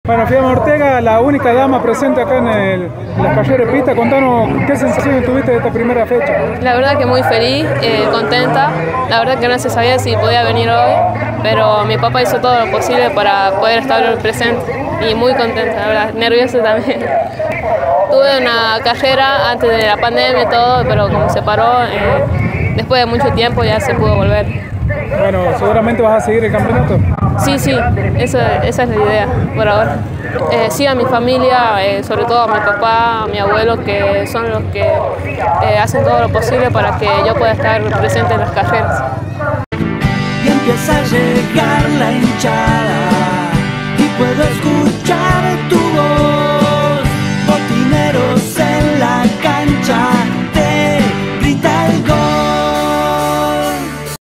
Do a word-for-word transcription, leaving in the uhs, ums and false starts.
Bueno, Fiamma Ortega, la única dama presente acá en, el, en las carreras de pista. Contanos qué sensaciones tuviste de esta primera fecha. La verdad que muy feliz, eh, contenta. La verdad que no se sabía si podía venir hoy, pero mi papá hizo todo lo posible para poder estar presente y muy contenta, la verdad, nerviosa también. Tuve una carrera antes de la pandemia y todo, pero como se paró, eh, después de mucho tiempo ya se pudo volver. Bueno, seguramente vas a seguir el campeonato. Sí, sí, esa, esa es la idea por ahora. Eh, sí, a mi familia, eh, sobre todo a mi papá, a mi abuelo, que son los que eh, hacen todo lo posible para que yo pueda estar presente en las carreras. Y empieza a llegar la hinchada.